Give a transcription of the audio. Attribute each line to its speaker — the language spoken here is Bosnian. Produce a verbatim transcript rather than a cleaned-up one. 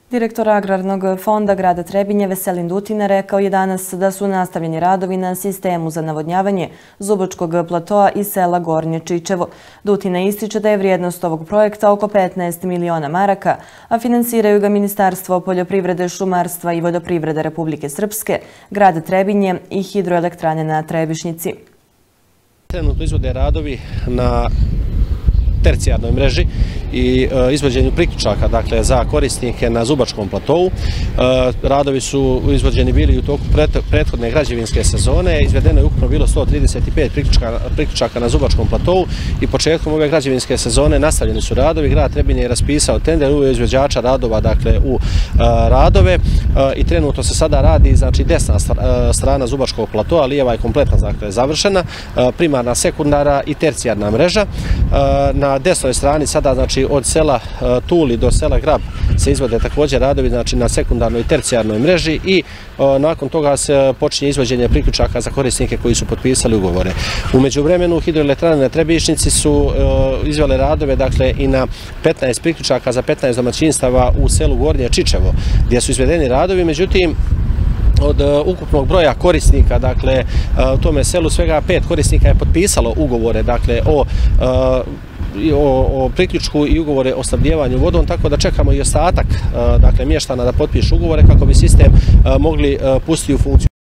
Speaker 1: Direktor Agrarnog fonda grada Trebinje Veselin Dutina rekao je danas da su nastavljeni radovi na sistemu za navodnjavanje Zubačkog platoa i sela Gornje Čičevo. Dutina ističe da je vrijednost ovog projekta oko petnaest miliona maraka, a finansiraju ga Ministarstvo poljoprivrede, šumarstva i vodoprivrede Republike Srpske, grad Trebinje i hidroelektrane na Trebišnjici.
Speaker 2: Trenutno izvode radovi na tercijarnoj mreži i e, izvođenju priključaka, dakle, za korisnike na Zubačkom platovu. E, radovi su izvođeni bili u toku pret, prethodne građevinske sezone. Izvedeno je ukupno bilo sto trideset pet priključaka, priključaka na Zubačkom platovu i početkom ove građevinske sezone nastavljeni su radovi. Grad Trebinje je raspisao tender u izvođača radova, dakle, u e, radove e, i trenutno se sada radi, znači, desna strana Zubačkog platoa, lijeva je kompletna, dakle, završena, e, primarna, sekundara i tercijarna mreža. E, na desnoj strani sada, znači, od sela Tuli do sela Grab se izvode također radovi, znači, na sekundarnoj i tercijarnoj mreži i e, nakon toga se počinje izvođenje priključaka za korisnike koji su potpisali ugovore. U međuvremenu hidroelektrane na Trebišnjici su e, izvele radove, dakle, i na petnaest priključaka za petnaest domaćinstava u selu Gornje Čičevo, gdje su izvedeni radovi. Međutim, od uh, ukupnog broja korisnika, dakle, uh, u tome selu svega pet korisnika je potpisalo ugovore, dakle, o uh, O, o priključku i ugovore o snabdijevanju vodom, tako da čekamo i ostatak, dakle, mještana da potpišu ugovore kako bi sistem mogli pustiti u funkciju.